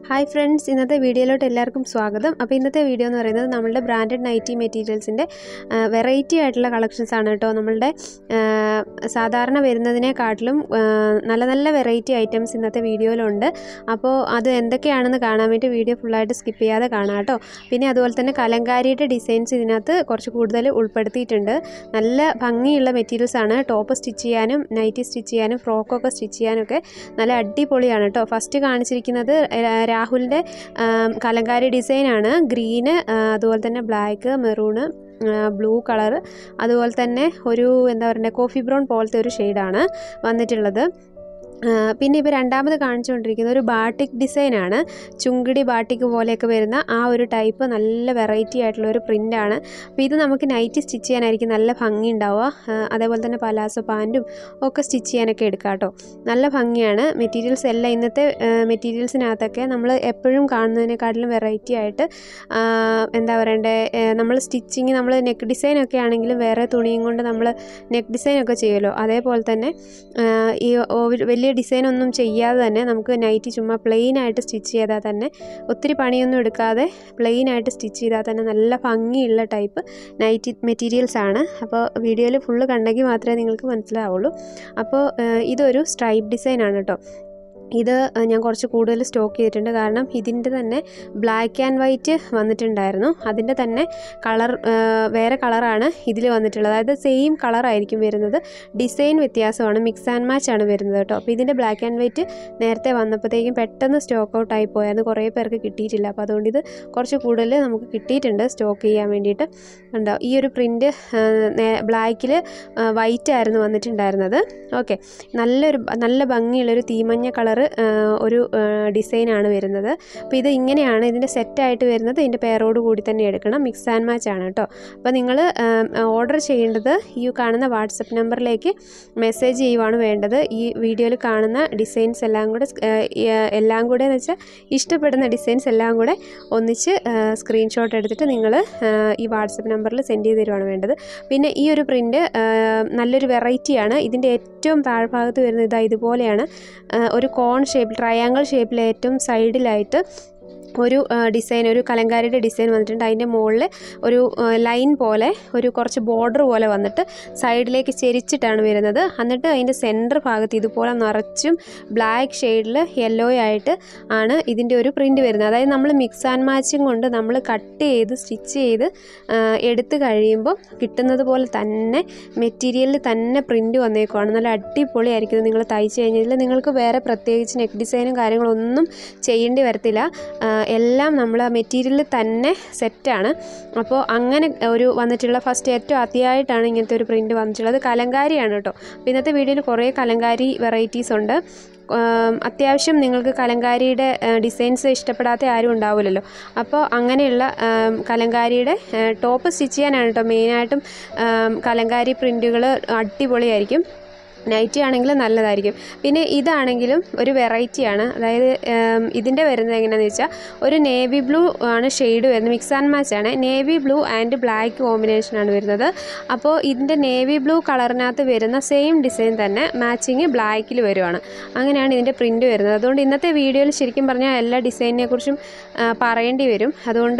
Hi friends, ഇന്നത്തെ വീഡിയോയിലോട്ട് എല്ലാവർക്കും സ്വാഗതം. അപ്പോൾ ഇന്നത്തെ വീഡിയോ എന്ന് പറയുന്നത് നമ്മളുടെ ബ്രാൻഡഡ് നൈറ്റി മെറ്റീരിയൽസിന്റെ വെറൈറ്റി ആയിട്ടുള്ള കളക്ഷൻസ് ആണ് ട്ടോ. നമ്മളുടെ സാധാരണ വരുന്നതിനെക്കാട്ടിലും നല്ല നല്ല വെറൈറ്റി ഐറ്റംസ് ഇന്നത്തെ വീഡിയോയിലുണ്ട്. അപ്പോൾ അത് എന്തൊക്കെയാണെന്ന് കാണാൻ വേണ്ടി വീഡിയോ ഫുൾ ആയിട്ട് സ്കിപ്പ് ചെയ്യാതെ കാണാം ട്ടോ. പിന്നെ അതുപോലെ തന്നെ കലങ്കാരിയുടെ ഡിസൈൻസ് ഇതിനകത്ത് കുറച്ച് കൂടുതൽ ഉൾപ്പെടുത്തിയിട്ടുണ്ട്. നല്ല ഭംഗിയുള്ള മെറ്റീരിയൽസ് ആണ്. ടോപ്പ് സ്റ്റിച്ച് ചെയ്യാനും നൈറ്റി സ്റ്റിച്ച് ചെയ്യാനും ഫ്രോക്കൊക്കെ സ്റ്റിച്ച് ചെയ്യാനൊക്കെ നല്ല അടിപൊളിയാണ് ട്ടോ. ഫസ്റ്റ് കാണിച്ചിരിക്കുന്നത് രാഹുലിൻ്റെ കലങ്കാരി ഡിസൈനാണ്. ഗ്രീന്, അതുപോലെ തന്നെ ബ്ലാക്ക്, മെറൂണ്, ബ്ലൂ കളർ, അതുപോലെ തന്നെ ഒരു എന്താ പറയുക കോഫി ബ്രൗൺ പോലത്തെ ഒരു ഷെയ്ഡാണ് വന്നിട്ടുള്ളത്. പിന്നെ ഇപ്പോൾ രണ്ടാമത് കാണിച്ചുകൊണ്ടിരിക്കുന്ന ഒരു ബാട്ടിക് ഡിസൈനാണ്. ചുങ്കിടി ബാട്ടിക് പോലെയൊക്കെ വരുന്ന ആ ഒരു ടൈപ്പ് നല്ല വെറൈറ്റി ആയിട്ടുള്ള ഒരു പ്രിൻ്റാണ്. അപ്പോൾ ഇത് നമുക്ക് നൈറ്റി സ്റ്റിച്ച് ചെയ്യാനായിരിക്കും നല്ല ഭംഗി ഉണ്ടാവുക. അതേപോലെ തന്നെ പലാസോ പാൻറ്റും ഒക്കെ സ്റ്റിച്ച് ചെയ്യാനൊക്കെ എടുക്കാം കേട്ടോ. നല്ല ഭംഗിയാണ്. മെറ്റീരിയൽസ് എല്ലാം ഇന്നത്തെ മെറ്റീരിയൽസിനകത്തൊക്കെ നമ്മൾ എപ്പോഴും കാണുന്നതിനെക്കാട്ടിലും വെറൈറ്റി ആയിട്ട് എന്താ പറയണ്ടേ, നമ്മൾ സ്റ്റിച്ചിങ് നമ്മൾ നെക്ക് ഡിസൈനൊക്കെ ആണെങ്കിലും വേറെ തുണിയും കൊണ്ട് നമ്മൾ നെക്ക് ഡിസൈനൊക്കെ ചെയ്യുമല്ലോ, അതേപോലെ തന്നെ ഈ വലിയ ഡിസൈനൊന്നും ചെയ്യാതെ തന്നെ നമുക്ക് നൈറ്റി ചുമ്മാ പ്ലെയിൻ ആയിട്ട് സ്റ്റിച്ച് ചെയ്താൽ തന്നെ, ഒത്തിരി പണിയൊന്നും എടുക്കാതെ പ്ലെയിൻ ആയിട്ട് സ്റ്റിച്ച് ചെയ്താൽ തന്നെ നല്ല ഭംഗിയുള്ള ടൈപ്പ് നൈറ്റി മെറ്റീരിയൽസ് ആണ്. അപ്പോൾ വീഡിയോയിൽ ഫുള്ള് കണ്ടെങ്കിൽ മാത്രമേ നിങ്ങൾക്ക് മനസ്സിലാവുള്ളൂ. അപ്പോൾ ഇതൊരു സ്ട്രൈപ്പ് ഡിസൈനാണ് കേട്ടോ. ഇത് ഞാൻ കുറച്ച് കൂടുതൽ സ്റ്റോക്ക് ചെയ്തിട്ടുണ്ട്. കാരണം ഇതിൻ്റെ തന്നെ ബ്ലാക്ക് ആൻഡ് വൈറ്റ് വന്നിട്ടുണ്ടായിരുന്നു. അതിൻ്റെ തന്നെ കളർ വേറെ കളറാണ് ഇതിൽ വന്നിട്ടുള്ളത്. അതായത് സെയിം കളറായിരിക്കും വരുന്നത്, ഡിസൈൻ വ്യത്യാസമാണ്, മിക്സ് ആൻഡ് മാച്ച് ആണ് വരുന്നത് കേട്ടോ. അപ്പോൾ ഇതിൻ്റെ ബ്ലാക്ക് ആൻഡ് വൈറ്റ് നേരത്തെ വന്നപ്പോഴത്തേക്കും പെട്ടെന്ന് സ്റ്റോക്ക് ഔട്ട് ആയി പോയായിരുന്നു, കുറേ പേർക്ക് കിട്ടിയിട്ടില്ല. അപ്പോൾ അതുകൊണ്ട് ഇത് കുറച്ച് കൂടുതൽ നമുക്ക് കിട്ടിയിട്ടുണ്ട് സ്റ്റോക്ക് ചെയ്യാൻ വേണ്ടിയിട്ട്. ഉണ്ടോ ഈ ഒരു പ്രിൻറ്റ് ബ്ലാക്കിൽ വൈറ്റ് ആയിരുന്നു വന്നിട്ടുണ്ടായിരുന്നത്. ഓക്കെ, നല്ല ഭംഗിയുള്ളൊരു തീമഞ്ഞ കളർ ഒരു ഡിസൈനാണ് വരുന്നത്. അപ്പോൾ ഇത് ഇങ്ങനെയാണ് ഇതിൻ്റെ സെറ്റായിട്ട് വരുന്നത്. ഇതിൻ്റെ പേരോട് കൂടി തന്നെ എടുക്കണം. മിക്സ് ആൻഡ് മാച്ച് ആണ് കേട്ടോ. അപ്പോൾ നിങ്ങൾ ഓർഡർ ചെയ്യേണ്ടത് ഈ കാണുന്ന വാട്സപ്പ് നമ്പറിലേക്ക് മെസ്സേജ് ചെയ്യുവാണ് വേണ്ടത്. ഈ വീഡിയോയിൽ കാണുന്ന ഡിസൈൻസ് എല്ലാം കൂടെ എന്ന് വെച്ചാൽ ഇഷ്ടപ്പെടുന്ന ഡിസൈൻസ് എല്ലാം കൂടെ ഒന്നിച്ച് സ്ക്രീൻഷോട്ട് എടുത്തിട്ട് നിങ്ങൾ ഈ വാട്സപ്പ് നമ്പറിൽ സെൻഡ് ചെയ്ത് തരുവാണ് വേണ്ടത്. പിന്നെ ഈ ഒരു പ്രിൻ്റ് നല്ലൊരു വെറൈറ്റിയാണ്. ഇതിൻ്റെ ഏറ്റവും താഴ്ഭാഗത്ത് വരുന്നത് ഇതുപോലെയാണ്. ഒരു കോൺ ഷേപ്പ്, ട്രയാങ്കിൾ ഷേപ്പിൽ ഏറ്റവും സൈഡിലായിട്ട് ഒരു ഡിസൈൻ, ഒരു കലങ്കാരിയുടെ ഡിസൈൻ വന്നിട്ടുണ്ട്. അതിൻ്റെ മുകളിൽ ഒരു ലൈൻ പോലെ ഒരു കുറച്ച് ബോർഡർ പോലെ വന്നിട്ട് സൈഡിലേക്ക് ചെരിച്ചിട്ടാണ് വരുന്നത്. എന്നിട്ട് അതിൻ്റെ സെൻറ്റർ ഭാഗത്ത് ഇതുപോലെ നിറച്ചും ബ്ലാക്ക് ഷെയ്ഡിൽ യെല്ലോ ആയിട്ട് ആണ് ഇതിൻ്റെ ഒരു പ്രിൻറ്റ് വരുന്നത്. അതായത് നമ്മൾ മിക്സ് ആൻഡ് മാച്ചിങ് കൊണ്ട് നമ്മൾ കട്ട് ചെയ്ത് സ്റ്റിച്ച് ചെയ്ത് എടുത്ത് കഴിയുമ്പോൾ കിട്ടുന്നത് പോലെ തന്നെ മെറ്റീരിയലിൽ തന്നെ പ്രിൻറ്റ് വന്നേക്കുവാണ്. നല്ല അടിപൊളിയായിരിക്കും. നിങ്ങൾ തയ്ച്ച് കഴിഞ്ഞാൽ നിങ്ങൾക്ക് വേറെ പ്രത്യേകിച്ച് നെക്ക് ഡിസൈനും കാര്യങ്ങളൊന്നും ചെയ്യേണ്ടി വരത്തില്ല. എല്ലാം നമ്മൾ ആ മെറ്റീരിയലിൽ തന്നെ സെറ്റാണ്. അപ്പോൾ അങ്ങനെ ഒരു വന്നിട്ടുള്ള ഫസ്റ്റ് ഏറ്റവും ആദ്യമായിട്ടാണ് ഇങ്ങനത്തെ ഒരു പ്രിൻറ്റ് വന്നിട്ടുള്ളത്. കലങ്കാരിയാണ് കേട്ടോ. അപ്പോൾ ഇന്നത്തെ വീഡിയോയിൽ കുറേ കലങ്കാരി വെറൈറ്റീസ് ഉണ്ട്. അത്യാവശ്യം നിങ്ങൾക്ക് കലങ്കാരിയുടെ ഡിസൈൻസ് ഇഷ്ടപ്പെടാത്ത ആരും ഉണ്ടാവില്ലല്ലോ. അപ്പോൾ അങ്ങനെയുള്ള കലങ്കാരിയുടെ ടോപ്പ് സ്റ്റിച്ച് ചെയ്യാനാണ് കേട്ടോ മെയിനായിട്ടും. കലങ്കാരി പ്രിൻറ്റുകൾ അടിപൊളിയായിരിക്കും. നൈറ്റി ആണെങ്കിലും നല്ലതായിരിക്കും. പിന്നെ ഇതാണെങ്കിലും ഒരു വെറൈറ്റിയാണ്. അതായത് ഇതിൻ്റെ വരുന്നത് എങ്ങനെയാണെന്ന് വെച്ചാൽ ഒരു നേവി ബ്ലൂ ആണ് ഷെയ്ഡ് വരുന്നത്. മിക്സ് ആൻഡ് മാച്ച് ആണ്. നേവി ബ്ലൂ ആൻഡ് ബ്ലാക്ക് കോമ്പിനേഷനാണ് വരുന്നത്. അപ്പോൾ ഇതിൻ്റെ നേവി ബ്ലൂ കളറിനകത്ത് വരുന്ന സെയിം ഡിസൈൻ തന്നെ മാച്ചിങ് ബ്ലാക്കിൽ വരുവാണ്. അങ്ങനെയാണ് ഇതിൻ്റെ പ്രിൻറ്റ് വരുന്നത്. അതുകൊണ്ട് ഇന്നത്തെ വീഡിയോയിൽ ശരിക്കും പറഞ്ഞാൽ എല്ലാ ഡിസൈനിനെ കുറിച്ചും പറയേണ്ടി വരും. അതുകൊണ്ട്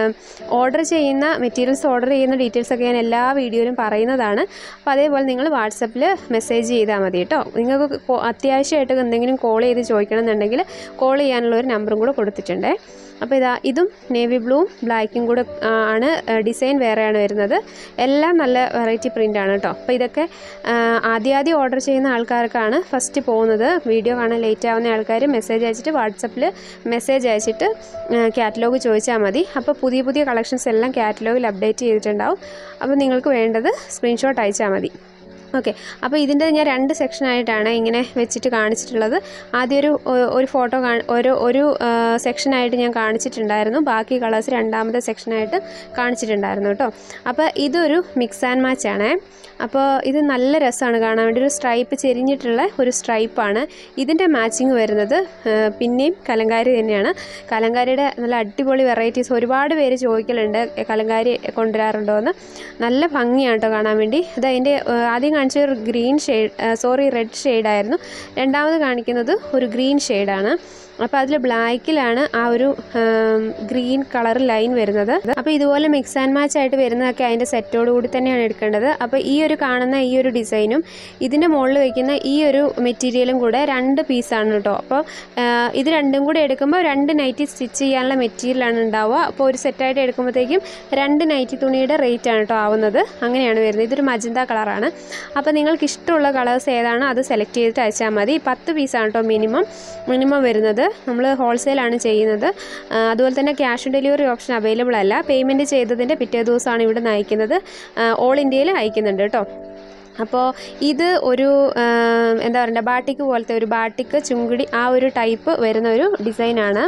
മെറ്റീരിയൽസ് ഓർഡർ ചെയ്യുന്ന ഡീറ്റെയിൽസൊക്കെ ഞാൻ എല്ലാ വീഡിയോയിലും പറയുന്നതാണ്. അപ്പോൾ അതേപോലെ നിങ്ങൾ വാട്സപ്പിൽ മെസ്സേജ് ചെയ്താൽ മതി കേട്ടോ. നിങ്ങൾക്ക് അത്യാവശ്യമായിട്ട് എന്തെങ്കിലും കോൾ ചെയ്ത് ചോദിക്കണം എന്നുണ്ടെങ്കിൽ കോൾ ചെയ്യാനുള്ള ഒരു നമ്പറും കൂടെ കൊടുത്തിട്ടുണ്ട്. അപ്പോൾ ഇതും നേവി ബ്ലൂവും ബ്ലാക്കും കൂടെ ആണ്. ഡിസൈൻ വേറെയാണ് വരുന്നത്. എല്ലാം നല്ല വെറൈറ്റി പ്രിൻ്റാണ് കേട്ടോ. അപ്പോൾ ഇതൊക്കെ ആദ്യം ഓർഡർ ചെയ്യുന്ന ആൾക്കാർക്കാണ് ഫസ്റ്റ് പോകുന്നത്. വീഡിയോ കാണാൻ ലേറ്റ് ആവുന്ന ആൾക്കാർ മെസ്സേജ് അയച്ചിട്ട് വാട്സപ്പിൽ മെസ്സേജ് അയച്ചിട്ട് കാറ്റലോഗ് ചോദിച്ചാൽ മതി. അപ്പോൾ പുതിയ കളക്ഷൻസ് എല്ലാം കാറ്റലോഗിൽ അപ്ഡേറ്റ് ചെയ്തിട്ടുണ്ടാവും. അപ്പോൾ നിങ്ങൾക്ക് വേണ്ടത് സ്ക്രീൻഷോട്ട് അയച്ചാൽ മതി. ഓക്കെ, അപ്പോൾ ഇതിൻ്റെ ഞാൻ 2 സെക്ഷനായിട്ടാണ് ഇങ്ങനെ വെച്ചിട്ട് കാണിച്ചിട്ടുള്ളത്. ആദ്യം ഒരു ഫോട്ടോ ഒരു സെക്ഷനായിട്ട് ഞാൻ കാണിച്ചിട്ടുണ്ടായിരുന്നു. ബാക്കി കളേഴ്സ് രണ്ടാമത്തെ സെക്ഷനായിട്ട് കാണിച്ചിട്ടുണ്ടായിരുന്നു കേട്ടോ. അപ്പോൾ ഇതൊരു മിക്സ് ആൻഡ് മാച്ച് ആണ്. അപ്പോൾ ഇത് നല്ല രസമാണ് കാണാൻ വേണ്ടി. ഒരു സ്ട്രൈപ്പ് ചെരിഞ്ഞിട്ടുള്ള ഒരു സ്ട്രൈപ്പാണ് ഇതിൻ്റെ മാച്ചിങ് വരുന്നത്. പിന്നെയും കലങ്കാരി തന്നെയാണ്. കലങ്കാരിയുടെ നല്ല അടിപൊളി വെറൈറ്റീസ് ഒരുപാട് പേര് ചോദിക്കലുണ്ട്, കലങ്കാരി കൊണ്ടുവരാറുണ്ടോ എന്ന്. നല്ല ഭംഗിയാണ് കേട്ടോ കാണാൻ വേണ്ടി. അതിൻ്റെ ആദ്യം കാണിച്ചൊരു ഗ്രീൻ ഷെയ്ഡ്, റെഡ് ഷെയ്ഡായിരുന്നു. രണ്ടാമത് കാണിക്കുന്നത് ഒരു ഗ്രീൻ ഷെയ്ഡാണ്. അപ്പോൾ അതിൽ ബ്ലാക്കിലാണ് ആ ഒരു ഗ്രീൻ കളർ ലൈൻ വരുന്നത്. അപ്പോൾ ഇതുപോലെ മിക്സ് ആൻഡ് മാച്ച് ആയിട്ട് വരുന്നതൊക്കെ അതിൻ്റെ സെറ്റോട് കൂടി തന്നെയാണ് എടുക്കേണ്ടത്. അപ്പോൾ ഈ ഒരു കാണുന്ന ഈ ഒരു ഡിസൈനും ഇതിൻ്റെ മുകളിൽ വയ്ക്കുന്ന ഈ ഒരു മെറ്റീരിയലും കൂടെ 2 പീസാണ് കേട്ടോ. അപ്പോൾ ഇത് രണ്ടും കൂടെ എടുക്കുമ്പോൾ 2 നൈറ്റി സ്റ്റിച്ച് ചെയ്യാനുള്ള മെറ്റീരിയലാണ് ഉണ്ടാവുക. അപ്പോൾ ഒരു സെറ്റായിട്ട് എടുക്കുമ്പോഴത്തേക്കും 2 നൈറ്റി തുണിയുടെ റേറ്റ് ആണ് കേട്ടോ ആവുന്നത്. അങ്ങനെയാണ് വരുന്നത്. ഇതൊരു മജന്ത കളറാണ്. അപ്പോൾ നിങ്ങൾക്ക് ഇഷ്ടമുള്ള കളേഴ്സ് ഏതാണോ അത് സെലക്ട് ചെയ്തിട്ട് അയച്ചാൽ മതി. 10 പീസാണ് കേട്ടോ മിനിമം വരുന്നത്. നമ്മൾ ഹോൾസെയിലാണ് ചെയ്യുന്നത്. അതുപോലെ തന്നെ cash on delivery option available അല്ല. പേയ്മെൻറ്റ് ചെയ്തതിൻ്റെ പിറ്റേ ദിവസമാണ് ഇവിടെ നിന്ന് അയക്കുന്നത്. ഓൾ ഇന്ത്യയിൽ അയക്കുന്നുണ്ട് കേട്ടോ. അപ്പോൾ ഇത് ഒരു എന്താ പറയുക, ബാട്ടിക്ക് പോലത്തെ ഒരു ബാട്ടിക്ക് ചുങ്കിടി ആ ഒരു ടൈപ്പ് വരുന്ന ഒരു ഡിസൈനാണ്.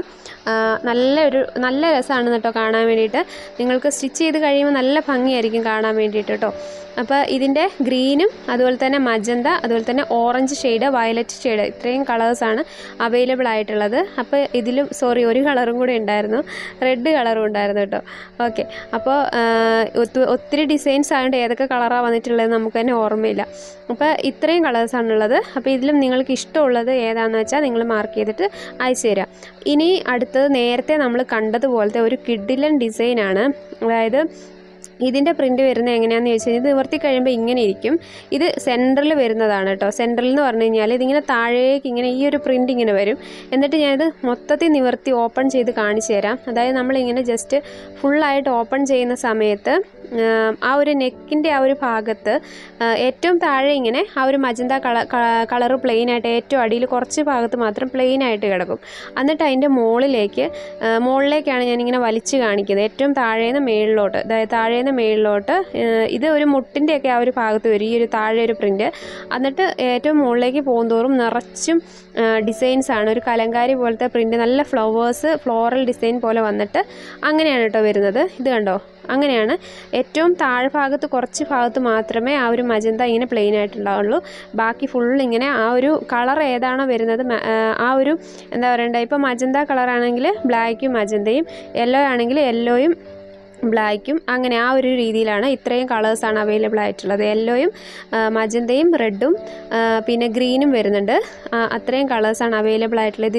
നല്ല രസമാണ് കേട്ടോ കാണാൻ വേണ്ടിയിട്ട്. നിങ്ങൾക്ക് സ്റ്റിച്ച് ചെയ്ത് കഴിയുമ്പോൾ നല്ല ഭംഗിയായിരിക്കും കാണാൻ വേണ്ടിയിട്ട് കേട്ടോ. അപ്പോൾ ഇതിൻ്റെ ഗ്രീനും അതുപോലെ തന്നെ മജന്ത, അതുപോലെ തന്നെ ഓറഞ്ച് ഷെയ്ഡ്, വയലറ്റ് ഷെയ്ഡ്, ഇത്രയും കളേഴ്സാണ് അവൈലബിൾ ആയിട്ടുള്ളത്. അപ്പോൾ ഇതിലും ഒരു കളറും കൂടെ ഉണ്ടായിരുന്നു, റെഡ് കളറും ഉണ്ടായിരുന്നു കേട്ടോ. ഓക്കെ, അപ്പോൾ ഒത്തിരി ഡിസൈൻസ് ആയതുകൊണ്ട് ഏതൊക്കെ കളറാണ് വന്നിട്ടുള്ളത് നമുക്ക് തന്നെ ഓർമ്മയില്ല. അപ്പോൾ ഇത്രയും കളേഴ്സാണുള്ളത്. അപ്പോൾ ഇതിലും നിങ്ങൾക്ക് ഇഷ്ടമുള്ളത് ഏതാണെന്ന് വെച്ചാൽ നിങ്ങൾ മാർക്ക് ചെയ്തിട്ട് അയച്ചു തരാം. ഇനി അടുത്തത് നേരത്തെ നമ്മൾ കണ്ടതുപോലത്തെ ഒരു കിഡിലൻ ഡിസൈനാണ്. അതായത് ഇതിൻ്റെ പ്രിൻ്റ് വരുന്നത് എങ്ങനെയാണെന്ന് ചോദിച്ചു കഴിഞ്ഞാൽ ഇത് നിവർത്തി കഴിയുമ്പോൾ ഇങ്ങനെ ഇരിക്കും. ഇത് സെൻറ്ററിൽ വരുന്നതാണ് കേട്ടോ. സെൻറ്ററിൽ എന്ന് പറഞ്ഞു കഴിഞ്ഞാൽ ഇതിങ്ങനെ താഴേക്ക് ഇങ്ങനെ ഈ ഒരു പ്രിൻ്റ് ഇങ്ങനെ വരും. എന്നിട്ട് ഞാനിത് മൊത്തത്തിൽ നിവർത്തി ഓപ്പൺ ചെയ്ത് കാണിച്ചു തരാം. അതായത് നമ്മളിങ്ങനെ ജസ്റ്റ് ഫുള്ളായിട്ട് ഓപ്പൺ ചെയ്യുന്ന സമയത്ത് ആ ഒരു നെക്കിൻ്റെ ആ ഒരു ഭാഗത്ത് ഏറ്റവും താഴെ ഇങ്ങനെ ആ ഒരു മജന്ത കളറ് പ്ലെയിനായിട്ട് ഏറ്റവും അടിയിൽ കുറച്ച് ഭാഗത്ത് മാത്രം പ്ലെയിനായിട്ട് കിടക്കും. എന്നിട്ട് അതിൻ്റെ മുകളിലേക്കാണ് ഞാനിങ്ങനെ വലിച്ച് കാണിക്കുന്നത്. ഏറ്റവും താഴേന്ന് മേളിലോട്ട്, അതായത് താഴേന്ന് മേളിലോട്ട് ഇത് ഒരു മുട്ടിൻ്റെയൊക്കെ ആ ഒരു ഭാഗത്ത് വരും ഈ ഒരു താഴെ ഒരു പ്രിൻ്റ്. എന്നിട്ട് ഏറ്റവും മുകളിലേക്ക് പോകുന്തോറും നിറച്ചും ഡിസൈൻസാണ്. ഒരു കലങ്കാരി പോലത്തെ പ്രിൻ്റ്, നല്ല ഫ്ലവേഴ്സ് ഫ്ലോറൽ ഡിസൈൻ പോലെ വന്നിട്ട് അങ്ങനെയാണ് കേട്ടോ വരുന്നത്. ഇത് കണ്ടോ, അങ്ങനെയാണ്. ഏറ്റവും താഴ്ഭാഗത്ത് കുറച്ച് ഭാഗത്ത് മാത്രമേ ആ ഒരു മജന്ത ഇങ്ങനെ പ്ലെയിൻ ആയിട്ടുണ്ടാവുള്ളൂ. ബാക്കി ഫുൾ ഇങ്ങനെ ആ ഒരു കളർ ഏതാണോ വരുന്നത് ആ ഒരു എന്താ പറയണ്ടേ, ഇപ്പോൾ മജന്ത കളറാണെങ്കിൽ ബ്ലാക്കും മജന്തയും, യെല്ലോ ആണെങ്കിൽ യെല്ലോയും ബ്ലാക്കും, അങ്ങനെ ആ ഒരു രീതിയിലാണ് ഇത്രയും കളേഴ്സാണ് അവൈലബിൾ ആയിട്ടുള്ളത്. യെല്ലോയും മജന്തയും റെഡും പിന്നെ ഗ്രീനും വരുന്നുണ്ട്. അത്രയും കളേഴ്സാണ് അവൈലബിൾ ആയിട്ടുള്ളത്.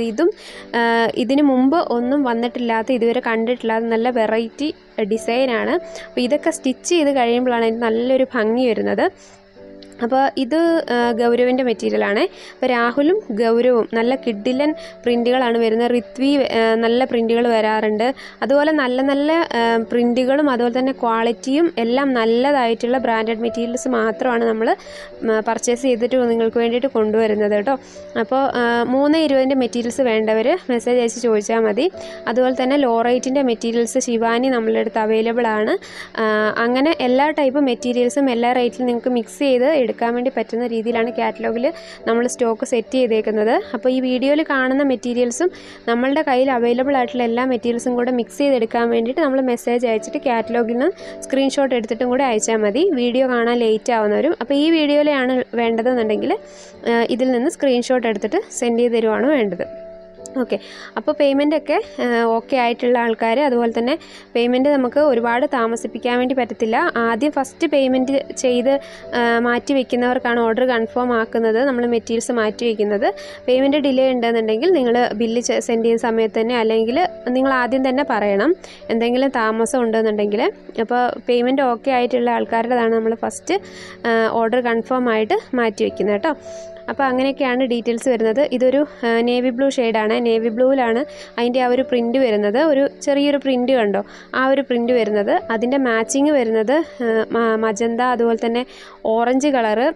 ഇതിന് മുമ്പ് ഒന്നും വന്നിട്ടില്ലാത്ത, ഇതുവരെ കണ്ടിട്ടില്ലാത്ത നല്ല വെറൈറ്റി ഡിസൈനാണ്. അപ്പോൾ ഇതൊക്കെ സ്റ്റിച്ച് ചെയ്ത് കഴിയുമ്പോഴാണ് ഇതിന് നല്ലൊരു ഭംഗി വരുന്നത്. അപ്പോൾ ഇത് ഗൗരവിൻ്റെ മെറ്റീരിയലാണ്. അപ്പോൾ രാഹുലും ഗൗരവും നല്ല കിഡിലൻ പ്രിൻറ്റുകളാണ് വരുന്നത്. ഋത്വി നല്ല പ്രിൻറ്റുകൾ വരാറുണ്ട്. അതുപോലെ നല്ല പ്രിൻറ്റുകളും അതുപോലെ തന്നെ ക്വാളിറ്റിയും എല്ലാം നല്ലതായിട്ടുള്ള ബ്രാൻഡഡ് മെറ്റീരിയൽസ് മാത്രമാണ് നമ്മൾ പർച്ചേസ് ചെയ്തിട്ട് നിങ്ങൾക്ക് വേണ്ടിയിട്ട് കൊണ്ടുവരുന്നത് കേട്ടോ. അപ്പോൾ 320 മെറ്റീരിയൽസ് വേണ്ടവർ മെസ്സേജ് അയച്ച് ചോദിച്ചാൽ മതി. അതുപോലെ തന്നെ ലോ റേറ്റിൻ്റെ മെറ്റീരിയൽസ് ശിവാനി നമ്മളുടെ അടുത്ത് അവൈലബിൾ ആണ്. അങ്ങനെ എല്ലാ ടൈപ്പ് മെറ്റീരിയൽസും എല്ലാ റേറ്റിലും നിങ്ങൾക്ക് മിക്സ് ചെയ്ത് എടുക്കാൻ വേണ്ടി പറ്റുന്ന രീതിയിലാണ് കാറ്റലോഗിൽ നമ്മൾ സ്റ്റോക്ക് സെറ്റ് ചെയ്തേക്കുന്നത്. അപ്പോൾ ഈ വീഡിയോയിൽ കാണുന്ന മെറ്റീരിയൽസും നമ്മളുടെ കയ്യിൽ അവൈലബിൾ ആയിട്ടുള്ള എല്ലാ മെറ്റീരിയൽസും കൂടെ മിക്സ് ചെയ്തെടുക്കാൻ വേണ്ടിയിട്ട് നമ്മൾ മെസ്സേജ് അയച്ചിട്ട് കാറ്റലോഗിൽ നിന്ന് സ്ക്രീൻഷോട്ട് എടുത്തിട്ടും കൂടെ അയച്ചാൽ മതി. വീഡിയോ കാണാൻ ലേറ്റ് ആവുന്നവരും അപ്പോൾ ഈ വീഡിയോയിലാണ് വേണ്ടതെന്നുണ്ടെങ്കിൽ ഇതിൽ നിന്ന് സ്ക്രീൻഷോട്ട് എടുത്തിട്ട് സെൻഡ് ചെയ്ത് തരുവാണ് വേണ്ടത്. ഓക്കെ, അപ്പോൾ പേയ്മെൻറ്റൊക്കെ ഓക്കെ ആയിട്ടുള്ള ആൾക്കാർ, അതുപോലെ തന്നെ പേയ്മെൻറ്റ് നമുക്ക് ഒരുപാട് താമസിപ്പിക്കാൻ വേണ്ടി പറ്റത്തില്ല. ആദ്യം ഫസ്റ്റ് പേയ്മെൻറ്റ് ചെയ്ത് മാറ്റി വയ്ക്കുന്നവർക്കാണ് ഓർഡർ കൺഫേം ആക്കുന്നത്, നമ്മൾ മെറ്റീരിയൽസ് മാറ്റി വയ്ക്കുന്നത്. പേയ്മെൻറ്റ് ഡിലേ ഉണ്ടെന്നുണ്ടെങ്കിൽ നിങ്ങൾ ബില്ല് സെൻഡ് ചെയ്യുന്ന സമയത്ത് തന്നെ, അല്ലെങ്കിൽ നിങ്ങൾ ആദ്യം തന്നെ പറയണം എന്തെങ്കിലും താമസം ഉണ്ടെന്നുണ്ടെങ്കിൽ. അപ്പോൾ പേയ്മെൻറ്റ് ഓക്കെ ആയിട്ടുള്ള ആൾക്കാരുടേതാണ് നമ്മൾ ഫസ്റ്റ് ഓർഡർ കൺഫേം ആയിട്ട് മാറ്റി വയ്ക്കുന്നത് കേട്ടോ. അപ്പോൾ അങ്ങനെയൊക്കെയാണ് ഡീറ്റെയിൽസ് വരുന്നത്. ഇതൊരു നേവി ബ്ലൂ ഷെയ്ഡാണ്. നേവി ബ്ലൂവിലാണ് അതിൻ്റെ ആ ഒരു പ്രിൻ്റ് വരുന്നത്. ഒരു ചെറിയൊരു പ്രിൻ്റ് കണ്ടോ, ആ ഒരു പ്രിൻ്റ് വരുന്നത്. അതിൻ്റെ മാച്ചിങ് വരുന്നത് മജന്ത, അതുപോലെ തന്നെ ഓറഞ്ച് കളറ്.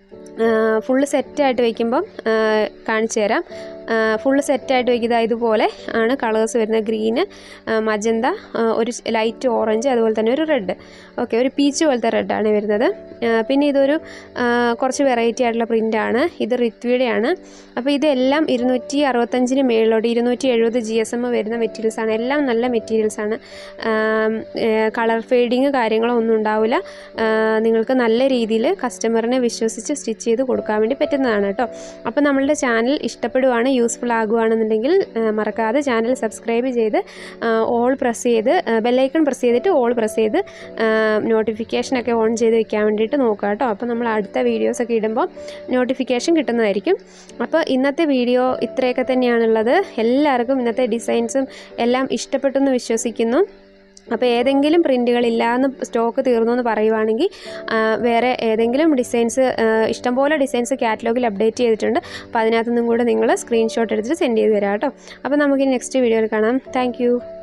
ഫുള്ള് സെറ്റായിട്ട് വയ്ക്കുമ്പം കാണിച്ചു തരാം. ഫുള്ള് സെറ്റായിട്ട് വയ്ക്കുന്നത് ഇതുപോലെ ആണ് കളേഴ്സ് വരുന്നത്. ഗ്രീന്, മജന്ത, ഒരു ലൈറ്റ് ഓറഞ്ച്, അതുപോലെ തന്നെ ഒരു റെഡ്. ഓക്കെ, ഒരു പീച്ച് പോലത്തെ റെഡാണ് വരുന്നത്. പിന്നെ ഇതൊരു കുറച്ച് വെറൈറ്റി ആയിട്ടുള്ള പ്രിൻ്റാണ്. ഇത് ഋത്വിയുടെയാണ്. അപ്പോൾ ഇതെല്ലാം 265 മേളിലോട്ട് 270 GSM വരുന്ന മെറ്റീരിയൽസാണ്. എല്ലാം നല്ല മെറ്റീരിയൽസാണ്. കളർ ഫെയ്ഡിങ് കാര്യങ്ങളോ ഒന്നും ഉണ്ടാവില്ല. നിങ്ങൾക്ക് നല്ല രീതിയിൽ കസ്റ്റമറിനെ വിശ്വസിച്ച് സ്റ്റിച്ച് ചെയ്ത് കൊടുക്കാൻ വേണ്ടി പറ്റുന്നതാണ് കേട്ടോ. അപ്പോൾ നമ്മളുടെ ചാനൽ ഇഷ്ടപ്പെടുവാണ്, യൂസ്ഫുൾ ആകുകയാണെന്നുണ്ടെങ്കിൽ മറക്കാതെ ചാനൽ സബ്സ്ക്രൈബ് ചെയ്ത് ഓൾ പ്രസ് ചെയ്ത് ബെല്ലൈക്കൺ പ്രസ് ചെയ്തിട്ട് ഓൾ പ്രസ് ചെയ്ത് നോട്ടിഫിക്കേഷനൊക്കെ ഓൺ ചെയ്ത് വെക്കാൻ വേണ്ടിയിട്ട് നോക്കുക കേട്ടോ. അപ്പോൾ നമ്മൾ അടുത്ത വീഡിയോസൊക്കെ ഇടുമ്പോൾ നോട്ടിഫിക്കേഷൻ കിട്ടുന്നതായിരിക്കും. അപ്പോൾ ഇന്നത്തെ വീഡിയോ ഇത്രയൊക്കെ തന്നെയാണുള്ളത്. എല്ലാവർക്കും ഇന്നത്തെ ഡിസൈൻസും എല്ലാം ഇഷ്ടപ്പെട്ടു എന്ന് വിശ്വസിക്കുന്നു. അപ്പോൾ ഏതെങ്കിലും പ്രിൻറ്റുകളില്ലാന്ന് സ്റ്റോക്ക് തീർന്നു എന്ന് പറയുവാണെങ്കിൽ വേറെ ഏതെങ്കിലും ഡിസൈൻസ് ഇഷ്ടംപോലെ ഡിസൈൻസ് കാറ്റലോഗിൽ അപ്ഡേറ്റ് ചെയ്തിട്ടുണ്ട്. അപ്പോൾ അതിനകത്തുനിന്നും കൂടെ നിങ്ങൾ സ്ക്രീൻഷോട്ട് എടുത്തിട്ട് സെൻഡ് ചെയ്ത് തരാം കേട്ടോ. അപ്പോൾ നമുക്ക് നെക്സ്റ്റ് വീഡിയോയിൽ കാണാം. താങ്ക്